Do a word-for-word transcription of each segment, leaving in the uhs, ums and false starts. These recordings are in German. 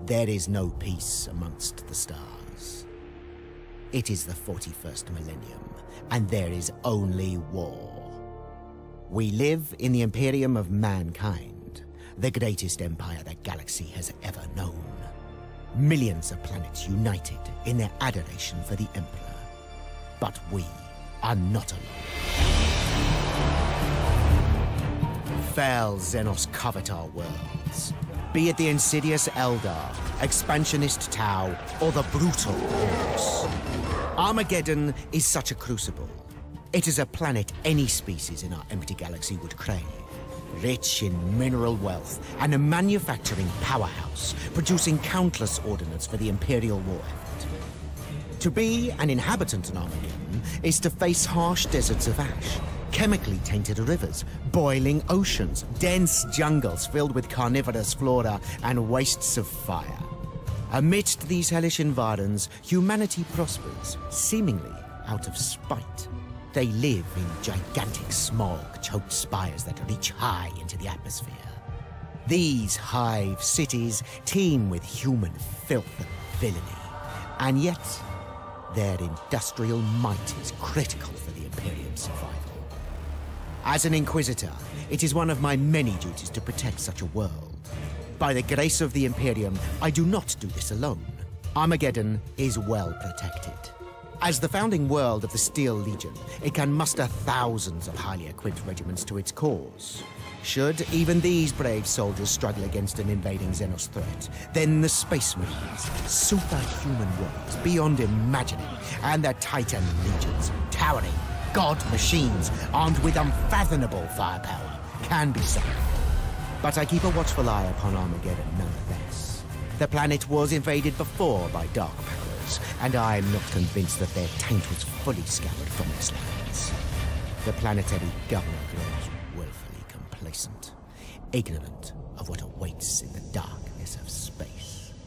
There is no peace amongst the stars. It is the forty-first millennium, and there is only war. We live in the Imperium of mankind, the greatest empire the galaxy has ever known. Millions of planets united in their adoration for the Emperor. But we are not alone. Fel Xenos covet our worlds. Be it the insidious Eldar, expansionist Tau, or the brutal Horus. Armageddon is such a crucible. It is a planet any species in our empty galaxy would crave. Rich in mineral wealth and a manufacturing powerhouse, producing countless ordnance for the Imperial war effort. To be an inhabitant on Armageddon is to face harsh deserts of ash, chemically tainted rivers, boiling oceans, dense jungles filled with carnivorous flora, and wastes of fire. Amidst these hellish environs, humanity prospers, seemingly out of spite. They live in gigantic smog-choked spires that reach high into the atmosphere. These hive cities teem with human filth and villainy, and yet their industrial might is critical for the Imperium's survival. As an Inquisitor, it is one of my many duties to protect such a world. By the grace of the Imperium, I do not do this alone. Armageddon is well protected. As the founding world of the Steel Legion, it can muster thousands of highly equipped regiments to its cause. Should even these brave soldiers struggle against an invading Xenos threat, then the Space Marines, superhuman warriors beyond imagining, and the Titan legions, towering god machines armed with unfathomable firepower, can be summoned. But I keep a watchful eye upon Armageddon nonetheless. The planet was invaded before by dark powers, and I'm not convinced that their taint was fully scoured from its lands. The planetary governor grows willfully complacent, ignorant of what awaits in the darkness of space.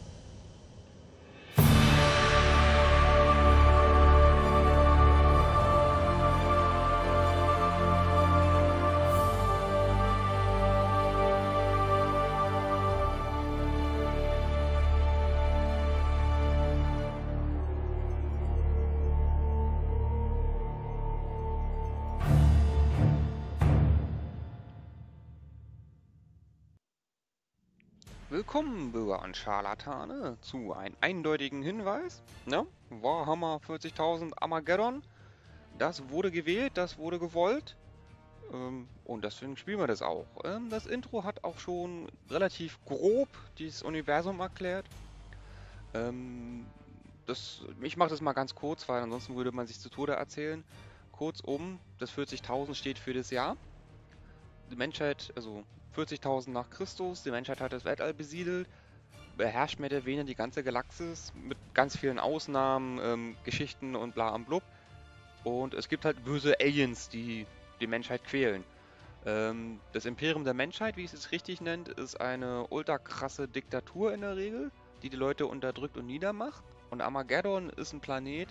Willkommen, Bürger und Scharlatane, zu einem eindeutigen Hinweis. Ne? Warhammer vierzigtausend Armageddon. Das wurde gewählt, das wurde gewollt. Ähm, und deswegen spielen wir das auch. Ähm, das Intro hat auch schon relativ grob dieses Universum erklärt. Ähm, das, ich mache das mal ganz kurz, weil ansonsten würde man sich zu Tode erzählen. Kurzum, das vierzigtausend steht für das Jahr. Die Menschheit, also vierzigtausend nach Christus, die Menschheit hat das Weltall besiedelt, beherrscht mehr oder weniger die ganze Galaxis mit ganz vielen Ausnahmen, ähm, Geschichten und bla und blub. Und es gibt halt böse Aliens, die die Menschheit quälen. Ähm, das Imperium der Menschheit, wie es es richtig nennt, ist eine ultra krasse Diktatur in der Regel, die die Leute unterdrückt und niedermacht. Und Armageddon ist ein Planet,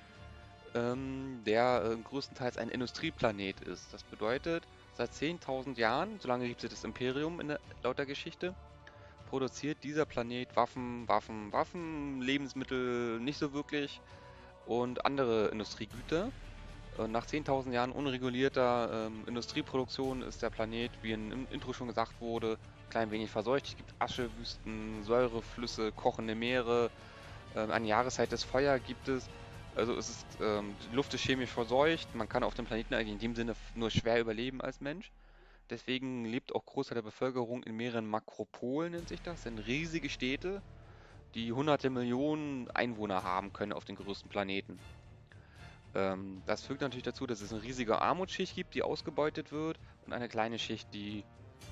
ähm, der äh, größtenteils ein Industrieplanet ist. Das bedeutet, seit zehntausend Jahren, solange gibt es das Imperium in der, laut der Geschichte, produziert dieser Planet Waffen, Waffen, Waffen, Lebensmittel nicht so wirklich und andere Industriegüter. Und nach zehntausend Jahren unregulierter ähm, Industrieproduktion ist der Planet, wie im Intro schon gesagt wurde, ein klein wenig verseucht. Es gibt Aschewüsten, Säureflüsse, kochende Meere, ähm, eine Jahreszeit des Feuer gibt es. Also es ist, ähm, die Luft ist chemisch verseucht, man kann auf dem Planeten eigentlich in dem Sinne nur schwer überleben als Mensch. Deswegen lebt auch Großteil der Bevölkerung in mehreren Makropolen, nennt sich das. Das sind riesige Städte, die hunderte Millionen Einwohner haben können auf den größten Planeten. Ähm, das führt natürlich dazu, dass es eine riesige Armutsschicht gibt, die ausgebeutet wird, und eine kleine Schicht, die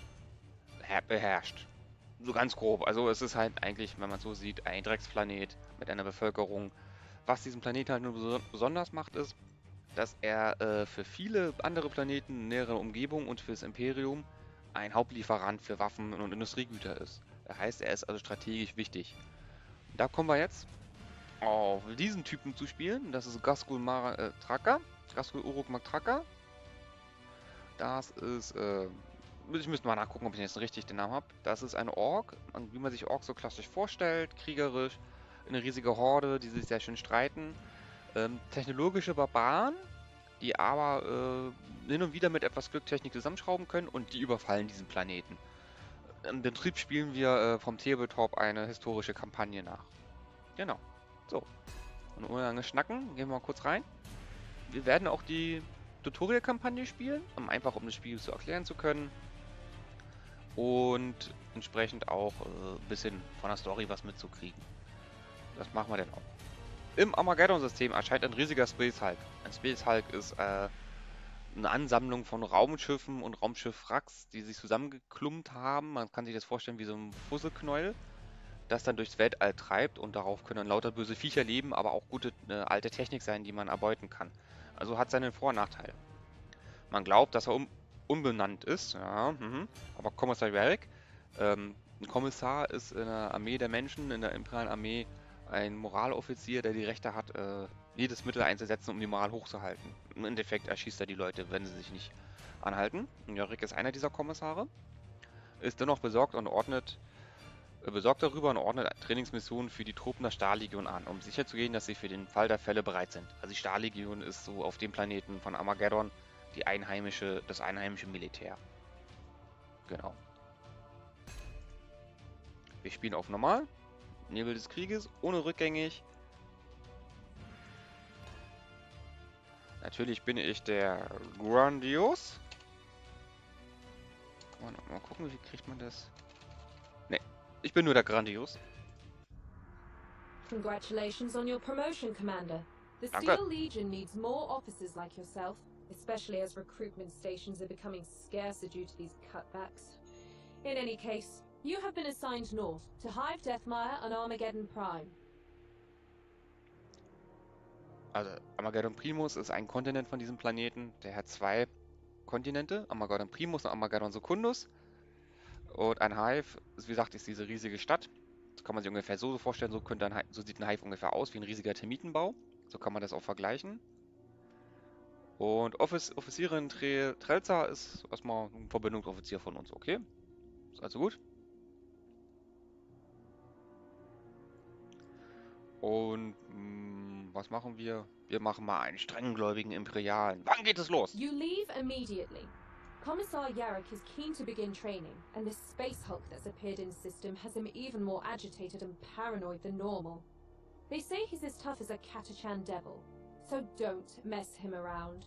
beherrscht. So ganz grob. Also es ist halt eigentlich, wenn man so sieht, ein Drecksplanet mit einer Bevölkerung. Was diesen Planeten halt nur besonders macht, ist, dass er äh, für viele andere Planeten in näherer Umgebung und für das Imperium ein Hauptlieferant für Waffen und Industriegüter ist. Das heißt, er ist also strategisch wichtig. Und da kommen wir jetzt auf diesen Typen zu spielen. Das ist Ghazghul Mara äh, Traka, Ghazghul Uruk Matraka. Das ist äh, ich müsste mal nachgucken, ob ich jetzt richtig den Namen habe. Das ist eine Ork, und wie man sich Orks so klassisch vorstellt, kriegerisch, eine riesige Horde, die sich sehr schön streiten. Ähm, technologische Barbaren, die aber äh, hin und wieder mit etwas Glück Technik zusammenschrauben können und die überfallen diesen Planeten. Im Betrieb spielen wir äh, vom Tabletop eine historische Kampagne nach. Genau. So. Und ohne lange Schnacken, gehen wir mal kurz rein. Wir werden auch die Tutorial-Kampagne spielen, um einfach um das Spiel zu erklären zu können. Und entsprechend auch ein äh, bisschen von der Story was mitzukriegen. Das machen wir dann auch. Im Armageddon-System erscheint ein riesiger Space Hulk. Ein Space Hulk ist äh, eine Ansammlung von Raumschiffen und Raumschiff-Wracks, die sich zusammengeklumpt haben. Man kann sich das vorstellen wie so ein Fusselknäuel, das dann durchs Weltall treibt, und darauf können dann lauter böse Viecher leben, aber auch gute äh, alte Technik sein, die man erbeuten kann. Also hat seine Vor- und Nachteile. Man glaubt, dass er um unbenannt ist, ja, mhm. Aber Kommissar Varric, ähm, ein Kommissar ist in der Armee der Menschen, in der imperialen Armee, ein Moraloffizier, der die Rechte hat, äh, jedes Mittel einzusetzen, um die Moral hochzuhalten. Im Endeffekt erschießt er die Leute, wenn sie sich nicht anhalten. Und Varric ist einer dieser Kommissare, ist dennoch besorgt und ordnet äh, besorgt darüber und ordnet Trainingsmissionen für die Truppen der Stahllegion an, um sicherzugehen, dass sie für den Fall der Fälle bereit sind. Also die Stahllegion ist so auf dem Planeten von Armageddon die einheimische, das einheimische Militär. Genau. Wir spielen auf normal, Nebel des Krieges, ohne rückgängig. Natürlich bin ich der Grandios. Mal, mal gucken, wie kriegt man das? Ne, ich bin nur der Grandios. Congratulations on your promotion, Commander. The Danke. Steel Legion needs more officers like yourself, especially as recruitment stations are becoming scarcer due to these cutbacks. In any case, you have been assigned north to Hive Deathmire and Armageddon Prime. Also Armageddon Primus ist ein Kontinent von diesem Planeten. Der hat zwei Kontinente, Armageddon Primus und Armageddon Secundus. Und ein Hive, wie gesagt, ist diese riesige Stadt. Das kann man sich ungefähr so vorstellen, so, könnte ein Hive, so sieht ein Hive ungefähr aus, wie ein riesiger Termitenbau. So kann man das auch vergleichen. Und Office, Offizierin Tre, Trelza ist erstmal ein Verbindungsoffizier von uns, okay? Ist also gut. Und mh, was machen wir? Wir machen mal einen strenggläubigen Imperialen. Wann geht es los? You leave immediately. Commissar Yarrick is keen to begin training, and this space hulk that's appeared in the system has him even more agitated and paranoid than normal. They say he's as tough as a Catachan devil, so don't mess him around.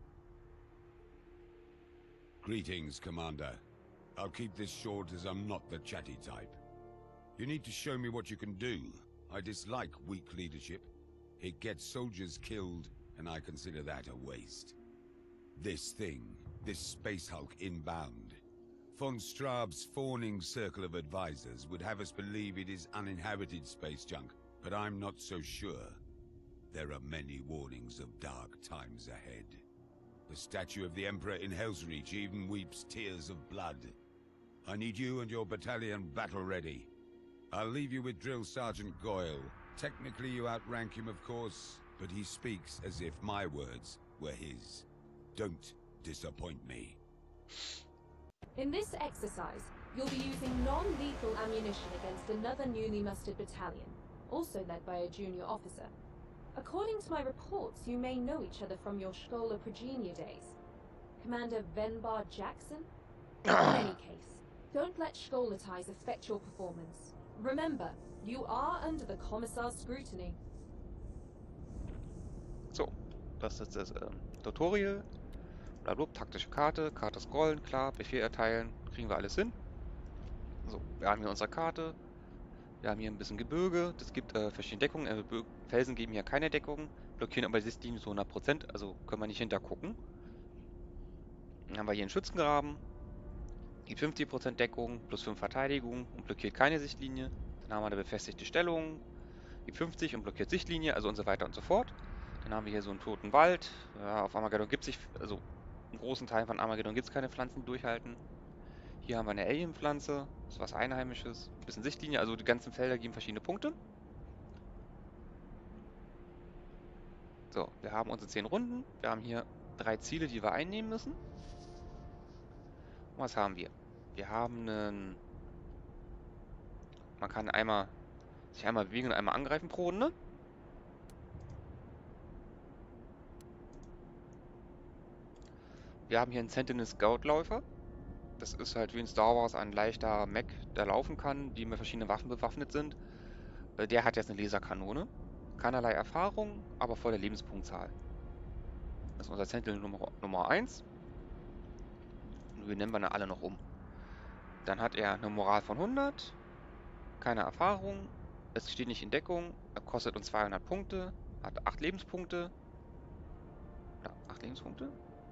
Greetings, Commander. I'll keep this short as I'm not the chatty type. You need to show me what you can do. I dislike weak leadership. It gets soldiers killed, and I consider that a waste. This thing, this space hulk inbound. Von Straub's fawning circle of advisors would have us believe it is uninhabited space junk, but I'm not so sure. There are many warnings of dark times ahead. The statue of the Emperor in Hell's Reach even weeps tears of blood. I need you and your battalion battle ready. I'll leave you with Drill Sergeant Goyle. Technically you outrank him, of course, but he speaks as if my words were his. Don't disappoint me. In this exercise, you'll be using non-lethal ammunition against another newly mustered battalion, also led by a junior officer. According to my reports, you may know each other from your Schola Progenia days. Commander Venbar Jackson? In any case, don't let Schola ties affect your performance. Remember, you are under the Commissar's scrutiny. So, das ist das ähm, Tutorial. Blablabla, taktische Karte, Karte scrollen, klar, Befehl erteilen, kriegen wir alles hin. So, wir haben hier unsere Karte. Wir haben hier ein bisschen Gebirge, das gibt äh, verschiedene Deckungen. Äh, Felsen geben hier keine Deckung, blockieren aber die Sichtlinie zu hundert Prozent, also können wir nicht hintergucken. Dann haben wir hier einen Schützengraben, gibt fünfzig Prozent Deckung, plus fünf Verteidigung und blockiert keine Sichtlinie. Dann haben wir eine befestigte Stellung, gibt fünfzig und blockiert Sichtlinie, also und so weiter und so fort. Dann haben wir hier so einen toten Wald. Ja, auf Armageddon gibt es sich, also in großen Teilen von Armageddon gibt es keine Pflanzen, die durchhalten. Hier haben wir eine Alien-Pflanze, das ist was Einheimisches, ein bisschen Sichtlinie, also die ganzen Felder geben verschiedene Punkte. So, wir haben unsere zehn Runden, wir haben hier drei Ziele, die wir einnehmen müssen. Was haben wir? Wir haben einen... Man kann einmal sich einmal bewegen und einmal angreifen pro Runde. Wir haben hier einen Sentinel Scout-Läufer. Das ist halt wie in Star Wars ein leichter Mech, der laufen kann, die mit verschiedenen Waffen bewaffnet sind. Äh, Der hat jetzt eine Laserkanone. Keinerlei Erfahrung, aber volle Lebenspunktzahl. Das ist unser Sentinel Nummer, Nummer eins. Und wir nennen wir alle noch um. Dann hat er eine Moral von hundert. Keine Erfahrung. Es steht nicht in Deckung. Er kostet uns zweihundert Punkte. Hat acht Lebenspunkte. Oder acht Lebenspunkte?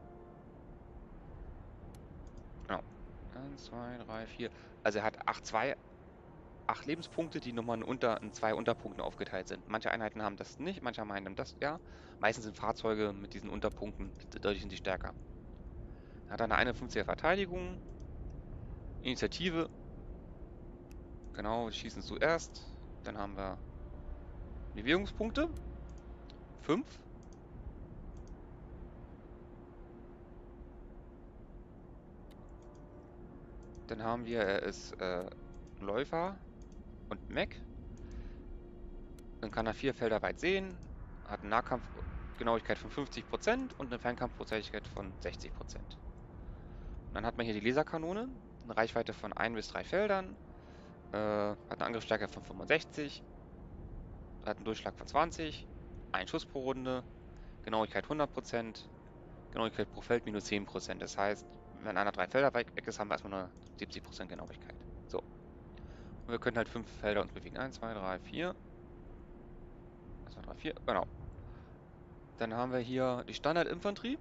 Genau. eins, zwei, drei, vier. Also er hat acht, zwei, acht Lebenspunkte, die nochmal in, unter, in zwei Unterpunkten aufgeteilt sind. Manche Einheiten haben das nicht, manche Einheiten haben das, ja. Meistens sind Fahrzeuge mit diesen Unterpunkten, dadurch sind die stärker. Er hat eine einundfünfziger Verteidigung. Initiative. Genau, wir schießen zuerst. Dann haben wir Bewegungspunkte. fünf. Dann haben wir, er ist äh, Läufer und Mech. Dann kann er vier Felder weit sehen. Hat eine Nahkampfgenauigkeit von fünfzig Prozent und eine Fernkampfgenauigkeit von sechzig Prozent. Und dann hat man hier die Laserkanone. Eine Reichweite von ein bis drei Feldern. Äh, hat eine Angriffsstärke von fünfundsechzig. Hat einen Durchschlag von zwanzig. Ein Schuss pro Runde. Genauigkeit hundert Prozent. Genauigkeit pro Feld minus zehn Prozent. Das heißt, wenn einer drei Felder weg ist, haben wir erstmal nur siebzig Prozent Genauigkeit. So. Und wir können halt fünf Felder uns bewegen. eins, zwei, drei, vier. eins, zwei, drei, vier. Genau. Dann haben wir hier die Standardinfanterie.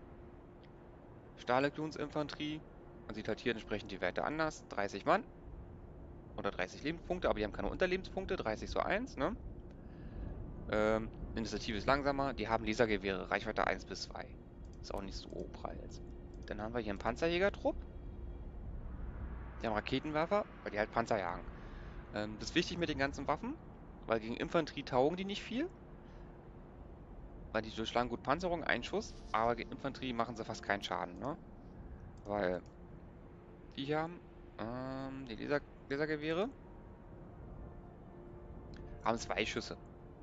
Stahllegionsinfanterie. Man sieht halt hier entsprechend die Werte anders. dreißig Mann. Oder dreißig Lebenspunkte, aber die haben keine Unterlebenspunkte. dreißig so eins, ne? Ähm, Initiative ist langsamer. Die haben Lasergewehre. Reichweite eins bis zwei. Ist auch nicht so prall jetzt. Dann haben wir hier einen Panzerjägertrupp. Die haben Raketenwerfer, weil die halt Panzer jagen. Ähm, das ist wichtig mit den ganzen Waffen, weil gegen Infanterie taugen die nicht viel. Weil die durchschlagen gut Panzerung, ein Schuss, aber gegen Infanterie machen sie fast keinen Schaden, ne? Weil die hier haben ähm, die Laser Lasergewehre haben zwei Schüsse.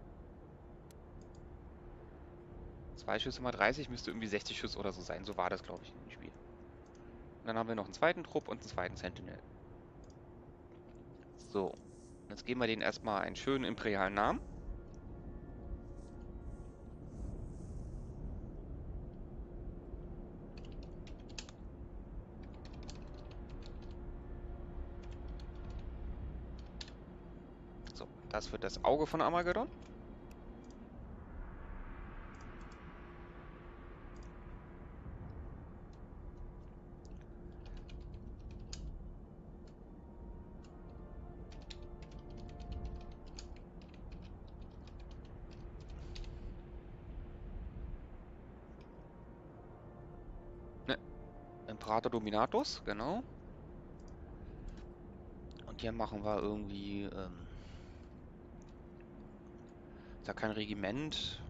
Zwei Schüsse mal dreißig müsste irgendwie sechzig Schuss oder so sein. So war das, glaube ich, im Spiel. Und dann haben wir noch einen zweiten Trupp und einen zweiten Sentinel. So, jetzt geben wir denen erstmal einen schönen imperialen Namen. So, das wird das Auge von Armageddon. Ne, Imperator Dominatus, genau. Und hier machen wir irgendwie, ähm, ist da kein Regiment.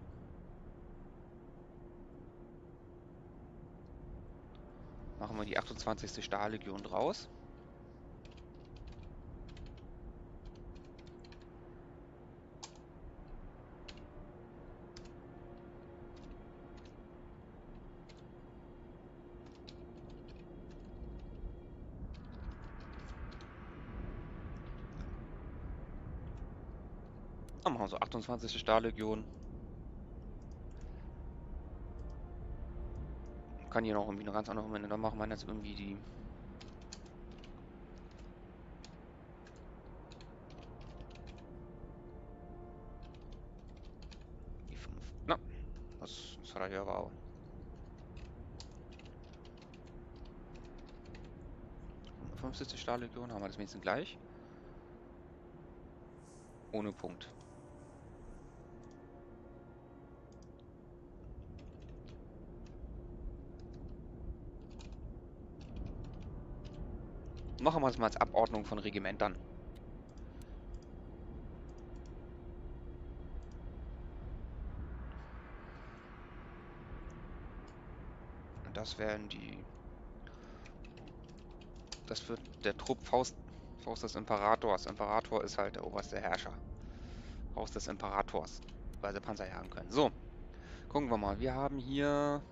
Machen wir die achtundzwanzigste Stahllegion draus. Dann machen wir so achtundzwanzigste Stahllegion. Kann hier noch irgendwie eine ganz andere Menge. Dann machen wir jetzt irgendwie die. Die fünf. Na, das, das hat er hier aber auch. fünfzigste Stahllegion, haben wir das wenigstens gleich. Ohne Punkt. Machen wir es mal als Abordnung von Regimentern. Und das wären die Das wird der Trupp Faust, Faust des Imperators. Imperator ist halt der oberste Herrscher. Faust des Imperators. Weil sie Panzer jagen können. So. Gucken wir mal. Wir haben hier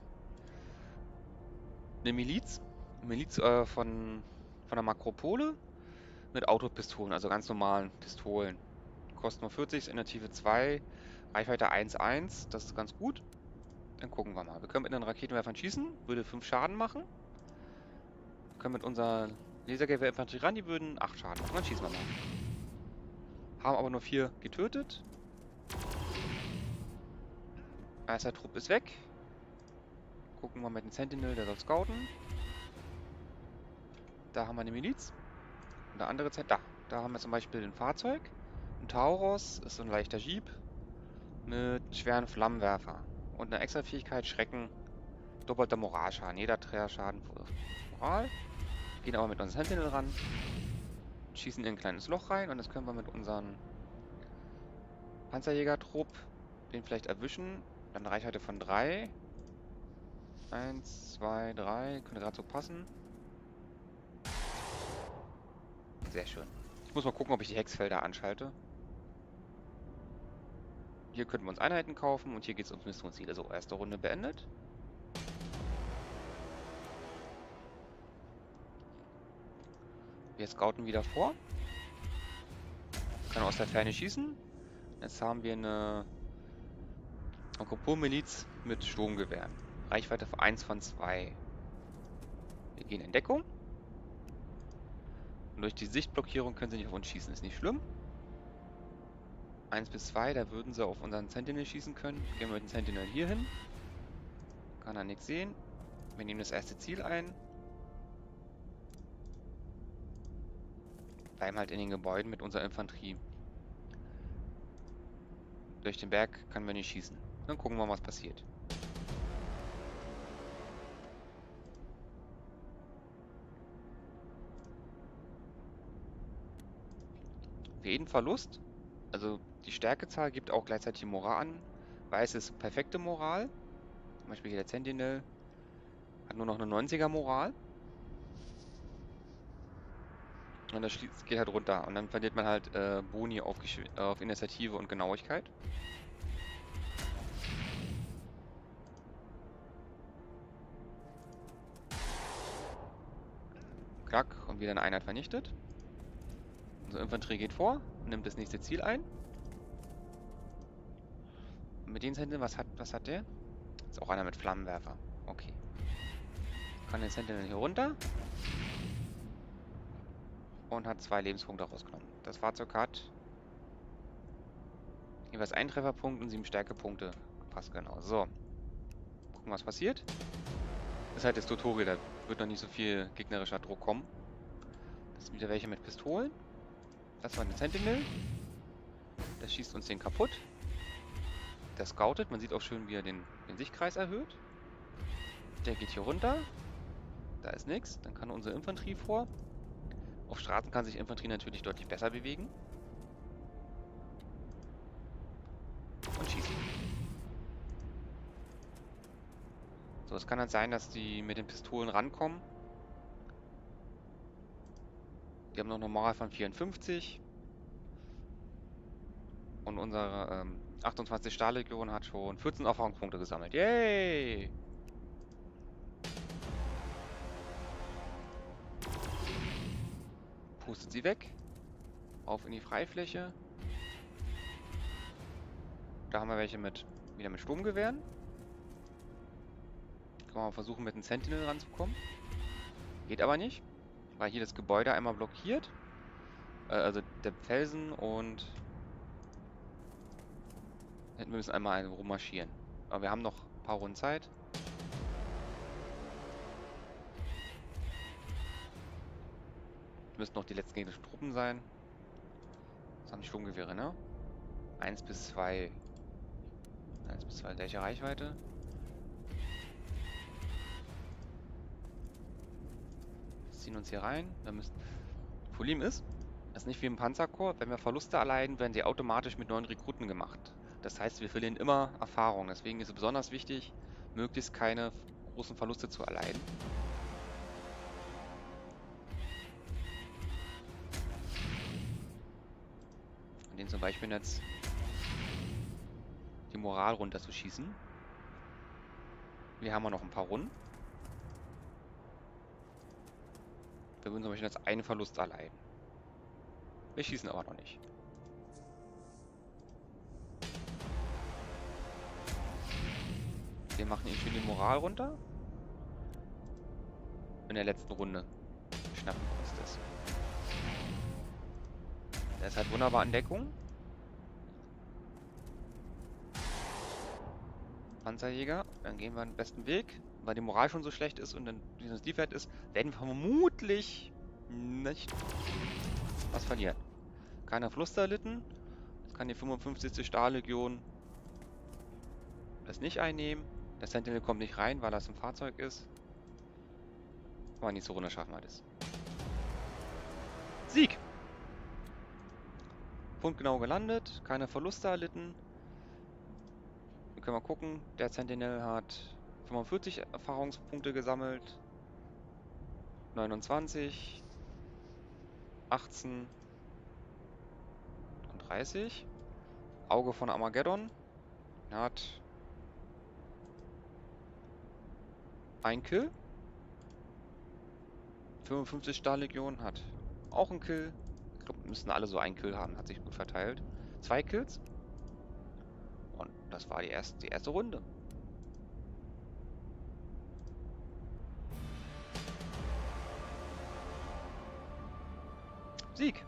eine Miliz. Eine Miliz äh, von, von der Makropole mit Autopistolen, also ganz normalen Pistolen. Kosten nur vierzig, ist Initiative zwei, Reichweite eins Komma eins. Das ist ganz gut. Dann gucken wir mal. Wir können mit den Raketenwerfern schießen, würde fünf Schaden machen. Wir können mit unserer Lasergewehr-Infanterie ran, die würden acht Schaden machen. Dann schießen wir mal. Haben aber nur vier getötet. Erster Trupp ist weg. Gucken wir mit dem Sentinel, der soll scouten. Da haben wir eine Miliz. Und der andere Zeit, da. Da haben wir zum Beispiel ein Fahrzeug. Ein Tauros ist so ein leichter Jeep mit schweren Flammenwerfer. Und eine extra Fähigkeit, Schrecken, doppelter Moralschaden. Jeder Trägerschaden für Moral. Gehen aber mit unserem Sentinel ran. Schießen in ein kleines Loch rein. Und das können wir mit unserem Panzerjäger-Trupp den vielleicht erwischen. Dann eine Reichweite von drei. Eins, zwei, drei. Könnte gerade so passen. Sehr schön. Ich muss mal gucken, ob ich die Hexfelder anschalte. Hier könnten wir uns Einheiten kaufen und hier geht es ums Missionsziel. Also erste Runde beendet. Wir scouten wieder vor. Kann aus der Ferne schießen. Jetzt haben wir eine Makropol-Miliz mit Sturmgewehren. Reichweite für eins von zwei. Wir gehen in Deckung. Und durch die Sichtblockierung können sie nicht auf uns schießen. Ist nicht schlimm. eins bis zwei, da würden sie auf unseren Sentinel schießen können. Gehen wir mit dem Sentinel hier hin. Kann er nichts sehen. Wir nehmen das erste Ziel ein. Bleiben halt in den Gebäuden mit unserer Infanterie. Durch den Berg können wir nicht schießen. Dann gucken wir mal, was passiert. Für jeden Verlust, also die Stärkezahl gibt auch gleichzeitig die Moral an. Weiß ist perfekte Moral. Zum Beispiel hier der Sentinel hat nur noch eine neunziger Moral. Und das geht halt runter. Und dann verliert man halt äh, Boni auf, auf Initiative und Genauigkeit. Klack, und wieder eine Einheit vernichtet. Unsere Infanterie geht vor, nimmt das nächste Ziel ein. Und mit den Sentinel, was hat, was hat der? Ist auch einer mit Flammenwerfer. Okay. Kann den Sentinel hier runter. Und hat zwei Lebenspunkte rausgenommen. Das Fahrzeug hat jeweils einen Trefferpunkt und sieben Stärkepunkte. Passt genau. So. Gucken, was passiert. Das ist halt das Tutorial, da wird noch nicht so viel gegnerischer Druck kommen. Das sind wieder welche mit Pistolen. Das war ein Sentinel. Das schießt uns den kaputt. Der scoutet. Man sieht auch schön, wie er den, den Sichtkreis erhöht. Der geht hier runter. Da ist nichts. Dann kann unsere Infanterie vor. Auf Straßen kann sich Infanterie natürlich deutlich besser bewegen. Und schießen. So, es kann halt sein, dass die mit den Pistolen rankommen. Die haben noch eine Moral von vierundfünfzig. Und unsere ähm, achtundzwanzig Stahllegion hat schon vierzehn Erfahrungspunkte gesammelt. Yay! Pustet sie weg. Auf in die Freifläche. Da haben wir welche mit wieder mit Sturmgewehren. Können wir mal versuchen, mit dem Sentinel ranzukommen. Geht aber nicht, weil hier das Gebäude einmal blockiert. Äh, also der Felsen und wir müssen einmal rummarschieren. Aber wir haben noch ein paar Runden Zeit. Müssten noch die letzten gegnerischen Truppen sein. Das haben die Sturmgewehre, ne? eins bis zwei. eins bis zwei gleiche Reichweite. Wir ziehen uns hier rein. Wir müssen. Problem ist, das ist nicht wie im Panzerkorps. Wenn wir Verluste erleiden, werden sie automatisch mit neuen Rekruten gemacht. Das heißt, wir verlieren immer Erfahrung. Deswegen ist es besonders wichtig, möglichst keine großen Verluste zu erleiden. den zum Beispiel jetzt die Moral runterzuschießen. Wir haben ja noch ein paar Runden. Wir würden zum Beispiel jetzt einen Verlust erleiden. Wir schießen aber noch nicht. Wir machen ihn schön die Moral runter. In der letzten Runde schnappen wir uns das. Der ist halt wunderbar in Deckung. Panzerjäger, dann gehen wir den besten Weg. Weil die Moral schon so schlecht ist und dann dieses Defekt ist, werden wir vermutlich nicht was verlieren. Keiner Verlust erlitten. Jetzt kann die fünfundfünfzigste Stahllegion das nicht einnehmen. Der Sentinel kommt nicht rein, weil das ein Fahrzeug ist. Aber nächste Runde schaffen wir das. Sieg! Punktgenau gelandet, keine Verluste erlitten. Wir können mal gucken, der Sentinel hat fünfundvierzig Erfahrungspunkte gesammelt. neunundzwanzig. achtzehn. Und dreißig. Auge von Armageddon. Er hat ein Kill. fünfundfünfzig Stahllegion hat auch einen Kill. Ich glaube, müssen alle so einen Kill haben. Hat sich gut verteilt. Zwei Kills. Und das war die erste, die erste Runde. Sieg.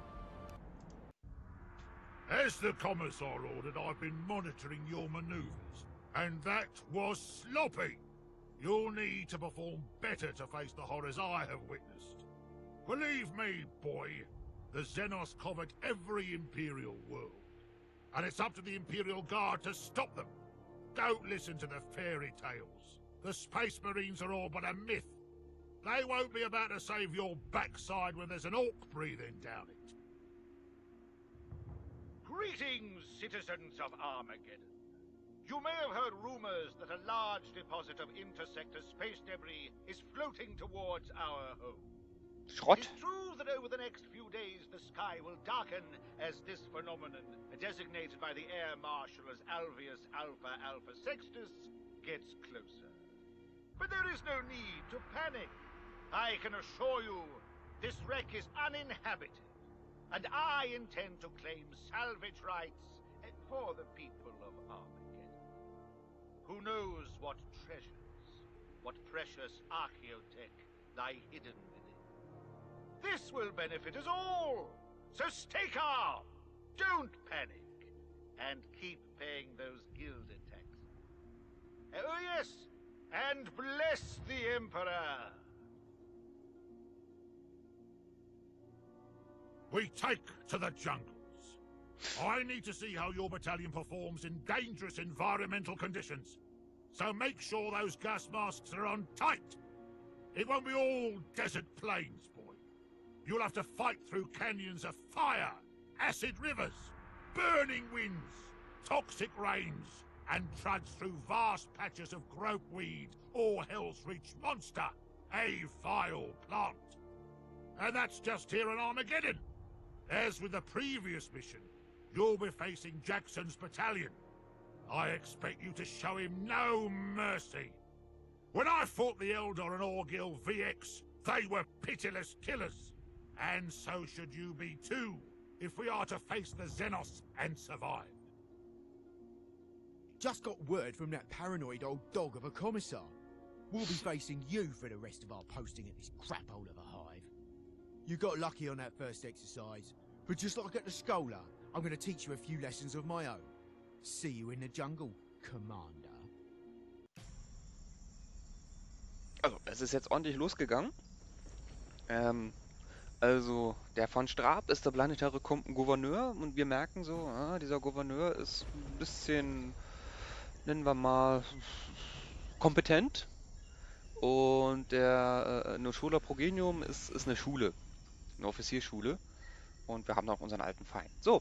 As the Commissar ordered, I've been monitoring your maneuvers, and that was sloppy. You'll need to perform better to face the horrors I have witnessed. Believe me, boy, the Xenos covered every Imperial world, and it's up to the Imperial Guard to stop them. Don't listen to the fairy tales. The Space Marines are all but a myth. They won't be about to save your backside when there's an orc breathing down it. Greetings, citizens of Armageddon. You may have heard rumors that a large deposit of intersector space debris is floating towards our home. Schrott. It's true that over the next few days the sky will darken as this phenomenon, designated by the Air Marshal as Alveus Alpha Alpha Sextus, gets closer. But there is no need to panic. I can assure you, this wreck is uninhabited, and I intend to claim salvage rights for the people of Armageddon. Who knows what treasures, what precious archaeotech lie hidden within. This will benefit us all, so stay calm, don't panic, and keep paying those gilded taxes. Oh yes, and bless the Emperor! We take to the jungles. I need to see how your battalion performs in dangerous environmental conditions. So make sure those gas masks are on tight. It won't be all desert plains, boy. You'll have to fight through canyons of fire, acid rivers, burning winds, toxic rains, and trudge through vast patches of gropeweed or Hell's Reach monster, a vile plant. And that's just here in Armageddon. As with the previous mission, you'll be facing Jackson's battalion. I expect you to show him no mercy. When I fought the Eldar and Orgil V X, they were pitiless killers. And so should you be too, if we are to face the Xenos and survive. Just got word from that paranoid old dog of a commissar. We'll be facing you for the rest of our posting at this crap hole of a hive. You got lucky on that first exercise, but just like at the Schola, I'm going to teach you a few lessons of my own. See you in the jungle, Commander. Also, es ist jetzt ordentlich losgegangen. Ähm, also, der von Straab ist der planetäre Gouverneur und wir merken so, ah, dieser Gouverneur ist ein bisschen, nennen wir mal, kompetent. Und der äh, Noschola Progenium ist, ist eine Schule, eine Offizierschule. Und wir haben noch unseren alten Feind. So.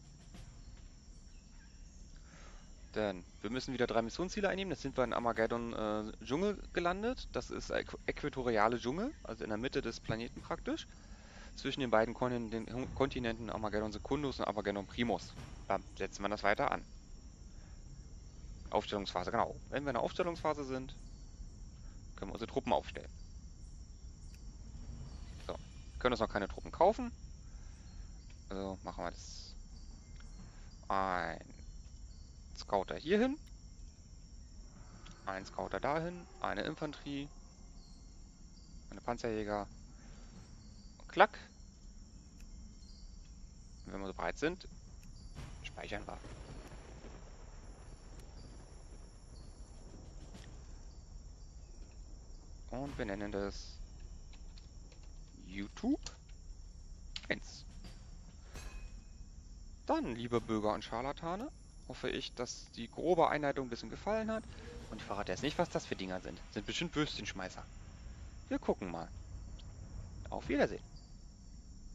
Denn wir müssen wieder drei Missionsziele einnehmen. Jetzt sind wir in Armageddon äh, Dschungel gelandet. Das ist äquatoriale Dschungel, also in der Mitte des Planeten praktisch. zwischen den beiden Kontinenten, Kontinenten Armageddon Secundus und Armageddon Primus. Dann setzen wir das weiter an. Aufstellungsphase, genau. Wenn wir in der Aufstellungsphase sind, können wir unsere Truppen aufstellen. So, wir können uns noch keine Truppen kaufen. Also machen wir das. Ein Scouter hier hin. Ein Scouter dahin. Eine Infanterie. Eine Panzerjäger. Klack. Und wenn wir so bereit sind, speichern wir. Und wir nennen das YouTube eins. Dann, liebe Bürger und Scharlatane, hoffe ich, dass die grobe Einleitung ein bisschen gefallen hat. Und ich verrate jetzt nicht, was das für Dinger sind. Sind bestimmt Würstchenschmeißer. Wir gucken mal. Auf Wiedersehen.